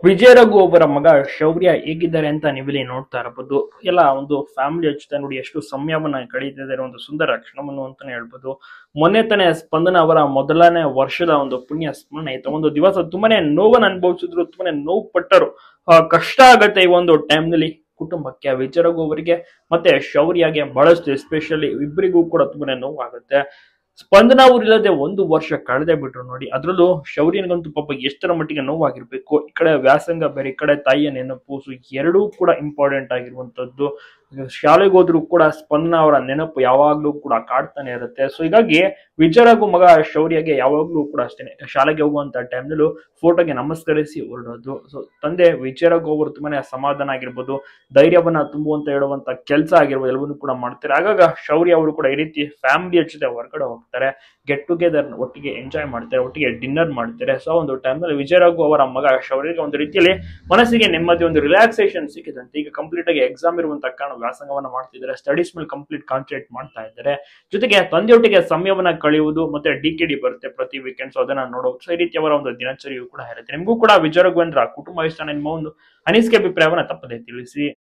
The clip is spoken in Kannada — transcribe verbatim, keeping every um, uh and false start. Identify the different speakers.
Speaker 1: ವಿಜಯ ರಘು ಅವರ ಮಗ ಶೌರ್ಯ ಹೇಗಿದ್ದಾರೆ ಅಂತ ನೀವಿಲ್ಲಿ ನೋಡ್ತಾ ಇರಬಹುದು. ಎಲ್ಲ ಒಂದು ಫ್ಯಾಮಿಲಿ ಜೊತೆ ನೋಡಿ ಎಷ್ಟು ಸಮಯವನ್ನ ಕಳೀತಿದ್ದಾರೆ, ಒಂದು ಸುಂದರ ಕ್ಷಣವನ್ನು ಅಂತಾನೆ ಹೇಳ್ಬೋದು. ಮೊನ್ನೆ ತಾನೇ ಸ್ಪಂದನ ಅವರ ಮೊದಲನೇ ವರ್ಷದ ಒಂದು ಪುಣ್ಯ ಸ್ಮರಣೆ ಇತ್ತು. ಒಂದು ದಿವಸ ತುಂಬಾನೇ ನೋವನ್ನು ಅನುಭವಿಸಿದ್ರು, ತುಂಬಾನೇ ನೋವು ಪಟ್ಟರು. ಆ ಕಷ್ಟ ಆಗತ್ತೆ ಈ ಒಂದು ಟೈಮ್ ನಲ್ಲಿ ಕುಟುಂಬಕ್ಕೆ, ವಿಜಯ ರಘು ಅವರಿಗೆ ಮತ್ತೆ ಶೌರ್ಯಗೆ ಬಹಳಷ್ಟು, ಎಸ್ಪೆಷಲಿ ಇಬ್ಬರಿಗೂ ಕೂಡ ತುಂಬಾನೇ ನೋವು ಆಗುತ್ತೆ. ಸ್ಪಂದನ ಅವ್ರು ಇಲ್ಲದೆ ಒಂದು ವರ್ಷ ಕಳೆದೇ ಬಿಟ್ರು ನೋಡಿ. ಅದ್ರಲ್ಲೂ ಶೌರ್ಯನಿಗಂತೂ ಪಾಪ ಎಷ್ಟರ ಮಟ್ಟಿಗೆ ನೋವಾಗಿರ್ಬೇಕು. ಈ ಕಡೆ ವ್ಯಾಸಂಗ ಬೇರೆ, ಈ ಕಡೆ ತಾಯಿಯ ನೆನಪು, ಸೊ ಎರಡೂ ಕೂಡ ಇಂಪಾರ್ಟೆಂಟ್ ಆಗಿರುವಂತದ್ದು. ಶಾಲೆಗೆ ಹೋದ್ರು ಕೂಡ ಸ್ಪಂದನ ಅವರ ನೆನಪು ಯಾವಾಗ್ಲೂ ಕೂಡ ಕಾಡ್ತಾನೆ ಇರುತ್ತೆ. ಸೊ ಹೀಗಾಗಿ ವಿಜಯ ರಘು ಮಗ ಶೌರ್ಯಗೆ ಯಾವಾಗ್ಲೂ ಕೂಡ ಅಷ್ಟೇನೆ, ಶಾಲೆಗೆ ಹೋಗುವಂತ ಟೈಮ್ನಲ್ಲೂ ಫೋಟೋಗೆ ನಮಸ್ಕರಿಸಿ ಹೊರಡೋದು. ಸೊ ತಂದೆ ವಿಜಯ ರಘು ಅವರು ತುಂಬಾನೇ ಸಮಾಧಾನ ಆಗಿರ್ಬೋದು, ಧೈರ್ಯವನ್ನ ತುಂಬುವಂತ ಹೇಳುವಂತ ಕೆಲಸ ಆಗಿರ್ಬೋದು, ಎಲ್ಲವನ್ನೂ ಕೂಡ ಮಾಡ್ತಾರೆ. ಆಗಾಗ ಶೌರ್ಯ ಅವರು ಕೂಡ ಈ ರೀತಿ ಫ್ಯಾಮಿಲಿಯ ಜೊತೆ ಹೊರಗಡೆ ಹೋಗ್ತಾರೆ, ಗೆಟ್ ಟುಗೆದರ್ ಒಟ್ಟಿಗೆ ಎಂಜಾಯ್ ಮಾಡ್ತಾರೆ, ಒಟ್ಟಿಗೆ ಡಿನ್ನರ್ ಮಾಡ್ತಾರೆ. ಸೊ ಒಂದು ಟೈಮ್ ನಲ್ಲಿ ವಿಜಯ ರಘು ಅವರ ಮಗ ಶೌರ್ಯಗೆ ಒಂದು ರೀತಿಯಲ್ಲಿ ಮನಸ್ಸಿಗೆ ನೆಮ್ಮದಿ, ಒಂದು ರಿಲ್ಯಾಕ್ಸೇಷನ್ ಸಿಕ್ಕಿದಂತೆ. ಈಗ ಕಂಪ್ಲೀಟ್ ಆಗಿ ಎಕ್ಸಾಮ್ ಇರುವಂತ ಕಾರಣ ವ್ಯಾಸಂಗವನ್ನ ಮಾಡ್ತಿದ್ದಾರೆ, ಸ್ಟಡೀಸ್ ಮೇಲೆ ಕಂಪ್ಲೀಟ್ ಕಾನ್ಸಂಟ್ರೇಟ್ ಮಾಡ್ತಾ ಇದ್ದಾರೆ. ಜೊತೆಗೆ ತಂದೆಯೊಟ್ಟಿಗೆ ಸಮಯವನ್ನ ಕಳೆಯುವುದು, ಮತ್ತೆ ಡಿ ಕೆ ಡಿ ಬರುತ್ತೆ ಪ್ರತಿ ವೀಕೆಂಡ್, ಸೊ ಅದನ್ನ ನೋಡೋದು. ಸೊ ಈ ರೀತಿ ಅವರ ಒಂದು ದಿನಚರಿಯು ಕೂಡ ಇರುತ್ತೆ. ನಿಮಗೂ ಕೂಡ ವಿಜಯ ರಘು ಕುಟುಂಬ ಇಷ್ಟ, ನಿಮ್ಮ ಒಂದು ಅನಿಸಿಕೆ ಅಭಿಪ್ರಾಯವನ್ನ ತಪ್ಪದೆ ತಿಳಿಸಿ.